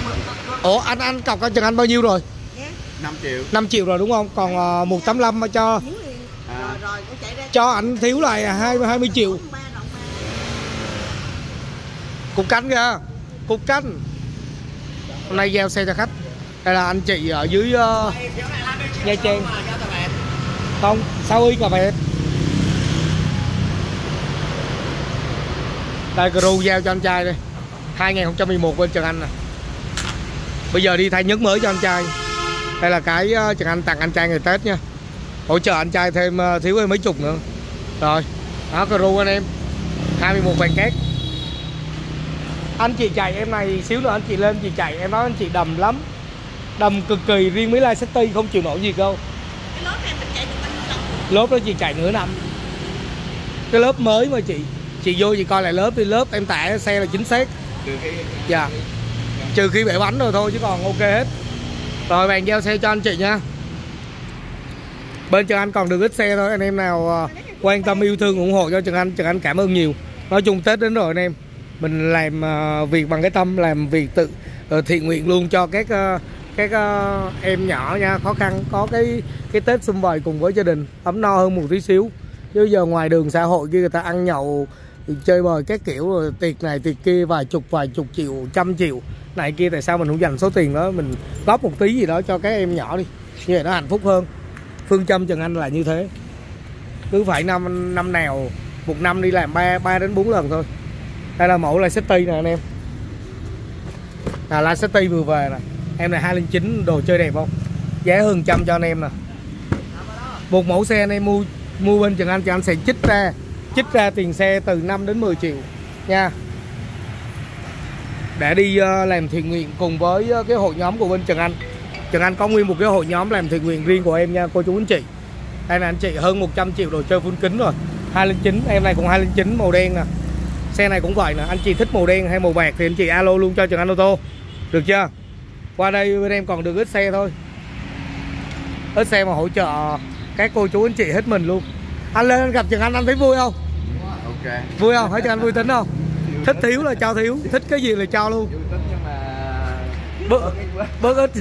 Ủa anh cọc cho Trần Anh bao nhiêu rồi? 5 triệu. 5 triệu rồi đúng không? Còn 185 mà cho anh thiếu lại 20 triệu. Cục canh kìa. Cục canh. Hôm nay giao xe cho khách. Đây là anh chị ở dưới Nha Trang. Không, 6 y cà vẹt. Đây crew giao cho anh trai đây. 2011 bên Trần Anh nè. Bây giờ đi thay nhớt mới cho anh trai. Đây là cái Trần Anh tặng anh trai ngày Tết nha. Hỗ trợ anh trai thêm thiếu thêm mấy chục nữa. Rồi, đó crew anh em. 21 vàng két. Anh chị chạy em này xíu nữa anh chị lên chị chạy em nói anh chị đầm lắm. Đầm cực kỳ, riêng mấy Lai City không chịu nổi gì đâu. Cái lớp này mình chạy được bao nhiêu lần? Lớp đó chị chạy nửa năm. Cái lớp mới mà chị vô chị coi lại lớp thì lớp em tải xe là chính xác. Dạ. Trừ khi bể bánh rồi thôi chứ còn ok hết. Rồi bàn giao xe cho anh chị nha. Bên Trần Anh còn được ít xe thôi. Anh em nào quan tâm yêu thương ủng hộ cho Trần Anh cảm ơn nhiều. Nói chung Tết đến rồi anh em. Mình làm việc bằng cái tâm, làm việc tự thiện nguyện luôn cho các em nhỏ nha, khó khăn có cái Tết sum vầy cùng với gia đình ấm no hơn một tí xíu. Chứ giờ ngoài đường xã hội kia người ta ăn nhậu chơi bời các kiểu rồi tiệc này tiệc kia vài chục triệu, 100 triệu này kia, tại sao mình không dành số tiền đó mình góp một tí gì đó cho các em nhỏ đi, như vậy nó hạnh phúc hơn. Phương châm Trần Anh là như thế. Cứ phải năm nào một năm đi làm 3 đến 4 lần thôi. Đây là mẫu Lai City nè anh em. Lai City vừa về nè. Em này 209, đồ chơi đẹp không? Giá hơn 100 cho anh em nè. Một mẫu xe anh em mua bên Trần Anh sẽ chích ra tiền xe từ 5 đến 10 triệu nha. Để đi làm thiện nguyện cùng với cái hội nhóm của bên Trần Anh. Trần Anh có nguyên một cái hội nhóm làm thiện nguyện riêng của em nha cô chú anh chị. Đây là anh chị hơn 100 triệu đồ chơi full kính rồi. 209, em này cũng 209 màu đen nè. Xe này cũng vậy nè, anh chị thích màu đen hay màu bạc thì anh chị alo luôn cho Trần Anh ô tô. Được chưa? Qua đây bên em còn được ít xe thôi. Ít xe mà hỗ trợ các cô chú anh chị hết mình luôn. Anh lên anh gặp Trần Anh thấy vui không? Ok. Vui không? Thấy Trần Anh vui tính không? Thích thiếu là cho thiếu, thích cái gì là cho luôn. Bớt ít.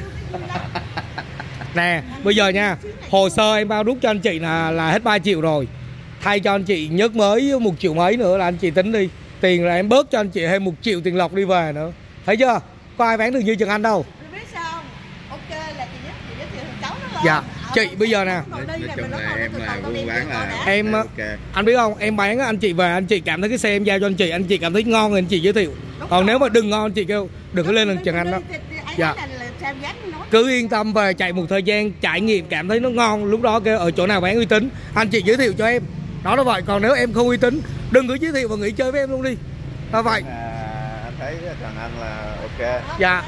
Nè, bây giờ nha, hồ sơ em bao rút cho anh chị là hết 3 triệu rồi. Thay cho anh chị nhớt mới 1 triệu mấy nữa là anh chị tính đi. Tiền là em bớt cho anh chị thêm 1 triệu tiền lọc đi về nữa. Thấy chưa? Có ai bán được như Trần Anh đâu. Biết sao không? Ok là chị giới thiệu thằng cháu nó lên. Dạ, chị bây giờ nè. Nói chung là em là buôn bán là em okay. Anh biết không, em bán anh chị về anh chị cảm thấy cái xe em giao cho anh chị cảm thấy ngon thì anh chị giới thiệu. Còn nếu mà đừng ngon anh chị kêu đừng có lên lần Trần Anh đó. Dạ. Cứ yên tâm về chạy một thời gian trải nghiệm cảm thấy nó ngon, lúc đó kêu ở chỗ nào bán uy tín anh chị giới thiệu cho em. Đó là vậy, còn nếu em không uy tín đừng có giới thiệu và nghỉ chơi với em luôn đi. Là vậy. Anh thấy Trần Anh là ok. Dạ.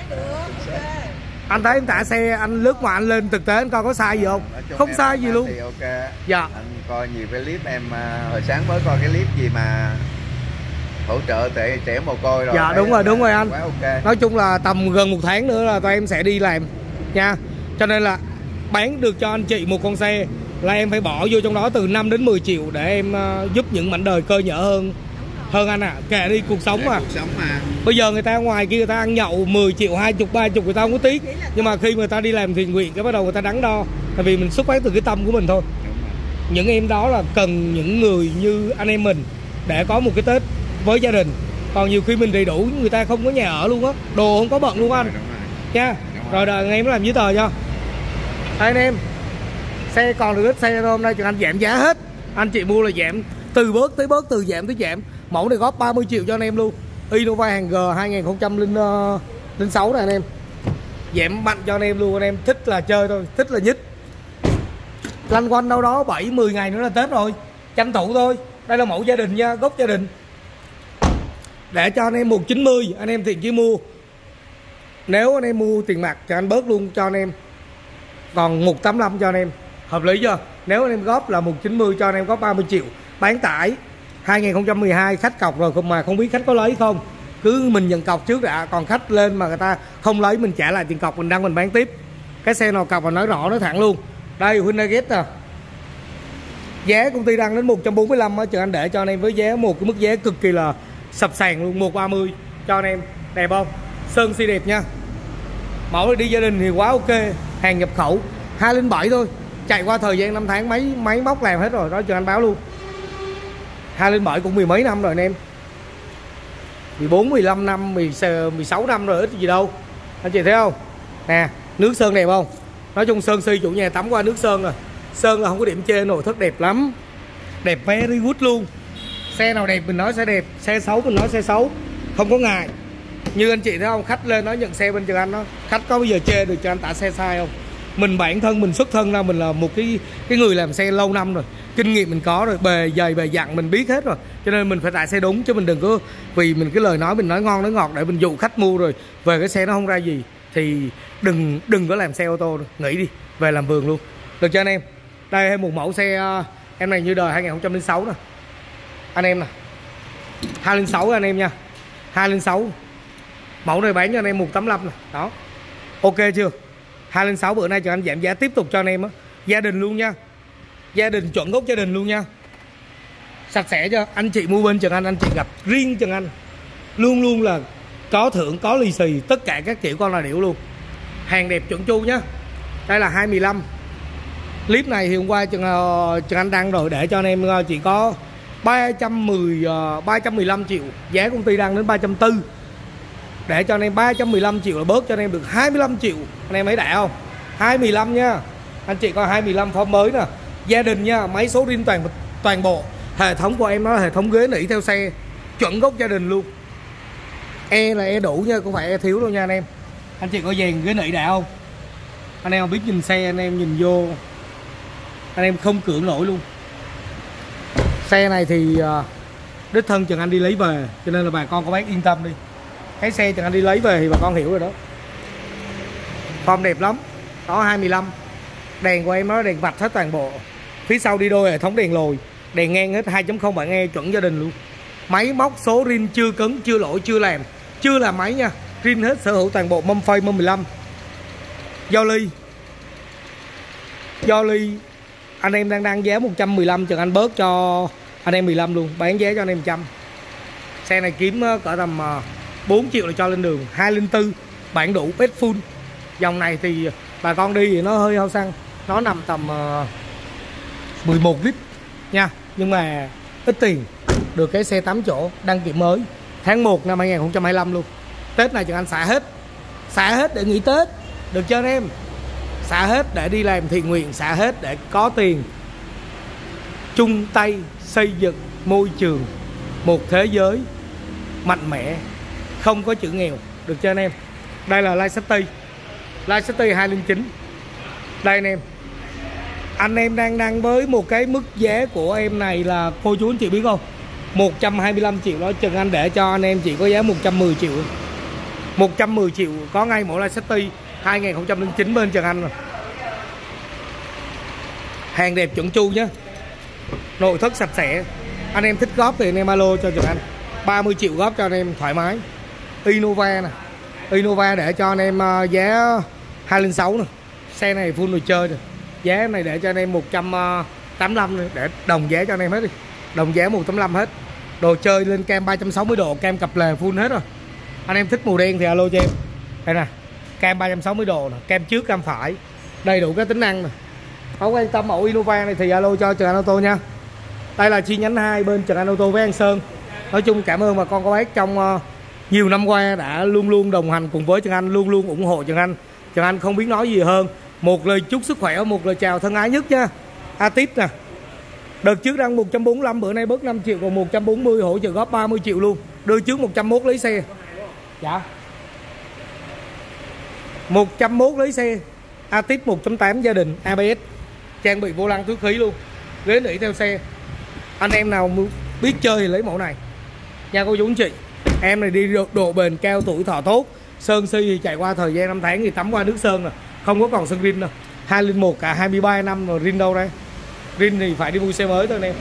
Anh thấy em tải xe anh lướt mà anh lên thực tế anh coi có sai gì không? Không sai gì luôn. Thì ok. Dạ. Anh coi nhiều cái clip em hồi sáng mới coi cái clip gì mà hỗ trợ trẻ mồ côi rồi. Dạ đúng rồi anh. Quá ok. Nói chung là tầm gần 1 tháng nữa là tụi em sẽ đi làm nha. Cho nên là bán được cho anh chị một con xe là em phải bỏ vô trong đó từ 5 đến 10 triệu để em giúp những mảnh đời cơ nhở hơn anh ạ. Kệ đi cuộc sống mà. Bây giờ người ta ngoài kia người ta ăn nhậu 10 triệu, 20, 30 người ta không có tiếc. Nhưng mà khi người ta đi làm thiện nguyện cái bắt đầu người ta đắn đo. Tại vì mình xuất phát từ cái tâm của mình thôi. Những em đó là cần những người như anh em mình để có một cái Tết với gia đình. Còn nhiều khi mình đầy đủ người ta không có nhà ở luôn á, đồ không có bận luôn anh nha. Rồi đợi anh em làm giấy tờ cho. Đây anh em, xe còn được ít xe thôi, hôm nay Trần Anh giảm giá hết. Anh chị mua là giảm từ bớt tới bớt, từ giảm tới giảm. Mẫu này góp 30 triệu cho anh em luôn. Innova hàng G 2006 này anh em. Giảm mạnh cho anh em luôn, anh em thích là chơi thôi, thích là nhích. Lanh quanh đâu đó 7-10 ngày nữa là Tết rồi, tranh thủ thôi. Đây là mẫu gia đình nha, gốc gia đình. Để cho anh em 190, anh em thiện chí mua. Nếu anh em mua tiền mặt cho anh bớt luôn cho anh em. Còn 185 cho anh em. Hợp lý chưa? Nếu anh em góp là 190 cho anh em có 30 triệu. Bán tải 2012 khách cọc rồi mà không biết khách có lấy không. Cứ mình nhận cọc trước đã. Còn khách lên mà người ta không lấy mình trả lại tiền cọc, mình đăng mình bán tiếp. Cái xe nào cọc mà nói rõ nói thẳng luôn. Đây Hyundai Getz nè. Giá công ty đăng đến 145 á, Trần Anh để cho anh em với giá một cái mức giá cực kỳ là sập sàn luôn, 130 cho anh em. Đẹp không? Sơn xi đẹp nha. Mẫu này đi gia đình thì quá ok. Hàng nhập khẩu 207 thôi, chạy qua thời gian 5 tháng máy móc làm hết rồi đó, cho anh báo luôn. 207 cũng mười mấy năm rồi anh em, 14, 15 năm, 16 năm rồi, ít gì đâu. Anh chị thấy không? Nè, nước sơn đẹp không? Nói chung sơn si chủ nhà tắm qua nước sơn rồi. Sơn là không có điểm chê, nội thất đẹp lắm. Đẹp very good luôn. Xe nào đẹp mình nói sẽ đẹp, xe xấu mình nói xe xấu, không có ngại. Như anh chị thấy không, khách lên nói nhận xe bên Trần Anh đó, khách có bao giờ chê được cho anh tả xe sai không? Mình bản thân mình xuất thân ra mình là một cái người làm xe lâu năm rồi, kinh nghiệm mình có rồi, bề dày bề dặn mình biết hết rồi, cho nên mình phải tải xe đúng, chứ mình đừng có vì mình cái lời nói mình nói ngon nói ngọt để mình dụ khách mua rồi về cái xe nó không ra gì thì đừng có làm xe ô tô nữa. Nghỉ đi, về làm vườn luôn, được cho anh em. Đây hay một mẫu xe em này như đời 2006 nè anh em nè, 206 anh em nha, 206 mẫu này bán cho anh em 185 nè, đó ok chưa? 206 bữa nay cho anh giảm giá tiếp tục cho anh em á, gia đình luôn nha, gia đình chuẩn gốc gia đình luôn nha, sạch sẽ cho anh chị mua bên Trần Anh chị gặp riêng Trần Anh luôn luôn là có thưởng có lì xì, tất cả các kiểu con là điểu luôn, hàng đẹp chuẩn chu nhá. Đây là 215. Clip này thì hôm qua Trần Anh đăng rồi để cho anh em chỉ có 315 triệu, giá công ty đăng đến 340, để cho anh em 315 triệu là bớt cho anh em được 25 triệu. Anh em thấy đã không? 215 nha. Anh chị coi 215 form mới nè, gia đình nha, máy số riêng toàn bộ. Hệ thống của em nó là hệ thống ghế nỉ theo xe, chuẩn gốc gia đình luôn. E là e đủ nha, không phải e thiếu đâu nha anh em. Anh chị coi dàn ghế nỉ đã không? Anh em biết nhìn xe, anh em nhìn vô anh em không cưỡng nổi luôn. Xe này thì đích thân Trần Anh đi lấy về, cho nên là bà con có bác yên tâm đi. Cái xe Trần Anh đi lấy về thì bà con hiểu rồi đó. Form đẹp lắm. Đó 25. Đèn của em nó đèn vạch hết toàn bộ. Phía sau đi đôi hệ thống đèn lồi, đèn ngang hết 2.0 bản nghe chuẩn gia đình luôn. Máy móc số rin chưa cứng, chưa lỗi, chưa làm máy nha. Rin hết sở hữu toàn bộ, mâm phay mâm 15. Do ly anh em đang đăng giá 115, Trần Anh bớt cho anh em 15 luôn, bán giá cho anh em 100. Xe này kiếm cỡ tầm 4 triệu là cho lên đường. 204 bản đủ pet full. Dòng này thì bà con đi thì nó hơi hao xăng, nó nằm tầm 11 lít nha, nhưng mà ít tiền, được cái xe 8 chỗ đăng kiểm mới tháng 1 năm 2025 luôn. Tết này Trần Anh xả hết để nghỉ Tết, được cho anh em. Xả hết để đi làm thiện nguyện, xả hết để có tiền chung tay xây dựng môi trường một thế giới mạnh mẽ, không có chữ nghèo, được cho anh em. Đây là Light City 209. Đây anh em đang đăng với một cái mức giá của em này là cô chú anh chị biết không, 125 triệu đó. Trần Anh để cho anh em chỉ có giá 110 triệu. 110 triệu có ngay mẫu Light City 2009 bên Trần Anh rồi. Hàng đẹp chuẩn chu nhé, nội thất sạch sẽ. Anh em thích góp thì anh em alo cho Trần Anh, 30 triệu góp cho anh em thoải mái. Innova nè, Innova để cho anh em giá 206 nè. Xe này full đồ chơi rồi. Giá này để cho anh em 185 này, để đồng giá cho anh em hết đi. Đồng giá 185 hết. Đồ chơi lên cam 360 độ, cam cặp lề full hết rồi. Anh em thích màu đen thì alo cho em. Đây nè, cam 360 độ nè, cam trước cam phải, đầy đủ các tính năng nè. Không quan tâm mẫu Innova này thì alo cho Trần Anh Ô Tô nha. Đây là chi nhánh 2 bên Trần Anh Ô Tô với An Sơn. Nói chung cảm ơn bà con có bác trong nhiều năm qua đã luôn luôn đồng hành cùng với Trần Anh, luôn luôn ủng hộ Trần Anh. Trần Anh không biết nói gì hơn, một lời chúc sức khỏe, một lời chào thân ái nhất nha. Atit nè, đợt trước đang 145, bữa nay bớt 5 triệu còn 140, hỗ trợ góp 30 triệu luôn. Đưa trước 101 lấy xe. Dạ 101 lấy xe. Atit 1.8 gia đình ABS, trang bị vô lăng túi khí luôn, ghế nỉ theo xe. Anh em nào biết chơi thì lấy mẫu này nha cô chú anh chị. Em này đi độ bền cao, tuổi thọ tốt, sơn si thì chạy qua thời gian 5 tháng thì tắm qua nước sơn rồi, không có còn sơn rin đâu. 201 cả 23 năm rồi, rin đâu đây? Rin thì phải đi mua xe mới thôi anh em.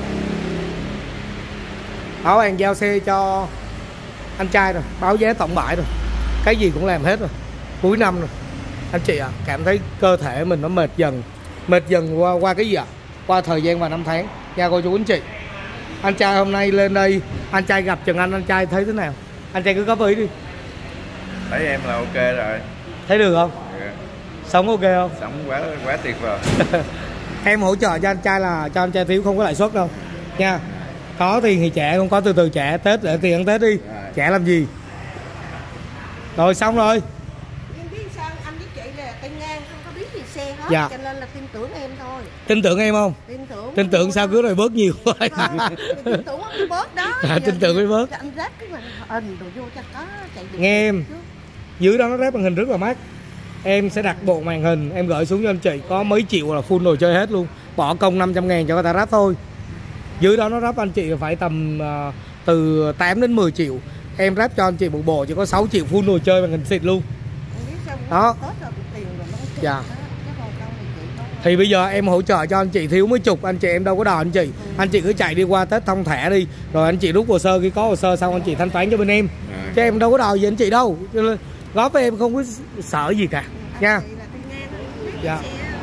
Báo hàng giao xe cho anh trai rồi, báo giá tổng bãi rồi, cái gì cũng làm hết rồi, cuối năm rồi. Anh chị ạ, cảm thấy cơ thể mình nó mệt dần qua cái gì ạ? Qua thời gian và 5 tháng nha cô chú anh chị. Anh trai hôm nay lên đây, anh trai gặp Trần Anh trai thấy thế nào? Anh trai cứ góp ý đi. Thấy em là ok rồi. Thấy được không? Dạ. Sống ok không? Sống quá tuyệt vời. Em hỗ trợ cho anh trai là cho anh trai thiếu không có lãi suất đâu nha. Có tiền thì trả, không có từ từ trả. Tết để tiền ăn Tết đi. Trả làm gì? Rồi xong rồi. Em biết sao anh với chị là tay ngang, không có biết gì xe hết. Dạ. Cho nên là tin tưởng em thôi. Tin tưởng em không? Tin tưởng sao cứ rồi bớt nhiều thôi. Tin tưởng mới bớt đó. Tin tưởng mới bớt. Anh ráp cái màn hình đồ vô cho có chạy được. Nghe em, dưới đó nó ráp màn hình rất là mát. Em sẽ đặt bộ màn hình, em gửi xuống cho anh chị. Có mấy triệu là full đồ chơi hết luôn. Bỏ công 500 ngàn cho người ta ráp thôi. Dưới đó nó ráp anh chị phải tầm từ 8 đến 10 triệu. Em ráp cho anh chị một bộ chỉ có 6 triệu full đồ chơi màn hình xịn luôn. Đó. Dạ. Thì bây giờ em hỗ trợ cho anh chị thiếu mấy chục, anh chị em đâu có đòi anh chị. Anh chị cứ chạy đi qua Tết thông thẻ đi. Rồi anh chị rút hồ sơ, khi có hồ sơ xong anh chị thanh toán cho bên em. Chứ em đâu có đòi gì anh chị đâu. Góp với em không có sợ gì cả nha. Dạ.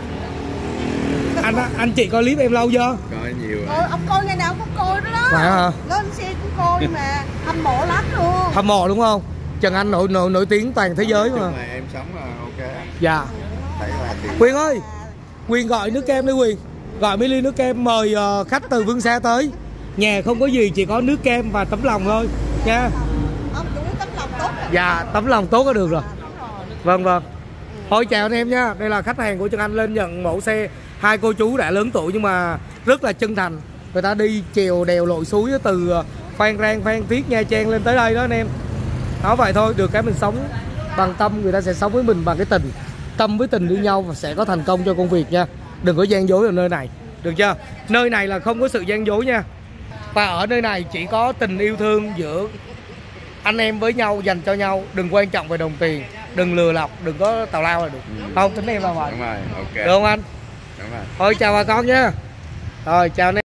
Anh chị coi clip em lâu chưa? Coi nhiều rồi. Ông coi ngày nào cũng coi đó đó. Phải hả? Lên xe cũng coi mà hâm mộ lắm luôn. Hâm mộ đúng không? Trần Anh nổi tiếng toàn thế giới mà. Em sống là ok. Dạ. Thấy là Quyền ơi, Quyền gọi nước kem đi Quyền. Gọi mấy ly nước kem mời khách từ phương xa tới. Nhà không có gì, chỉ có nước kem và tấm lòng thôi nha. Ông chủ tấm lòng tốt rồi. Dạ, tấm lòng tốt là được rồi. Vâng vâng. Thôi chào anh em nha. Đây là khách hàng của Trần Anh lên nhận mẫu xe. Hai cô chú đã lớn tuổi nhưng mà rất là chân thành. Người ta đi chèo đèo lội suối từ Phan Rang, Phan Thiết, Nha Trang lên tới đây đó anh em. Đó vậy thôi, được cái mình sống bằng tâm, người ta sẽ sống với mình bằng cái tình. Tâm với tình yêu nhau và sẽ có thành công cho công việc nha. Đừng có gian dối ở nơi này. Được chưa? Nơi này là không có sự gian dối nha. Và ở nơi này chỉ có tình yêu thương giữa anh em với nhau, dành cho nhau. Đừng quan trọng về đồng tiền, đừng lừa lọc, đừng có tào lao là được. Không, tính em là vậy. Đúng rồi, ok. Được không anh? Đúng rồi. Thôi chào bà con nha. Rồi chào anh em.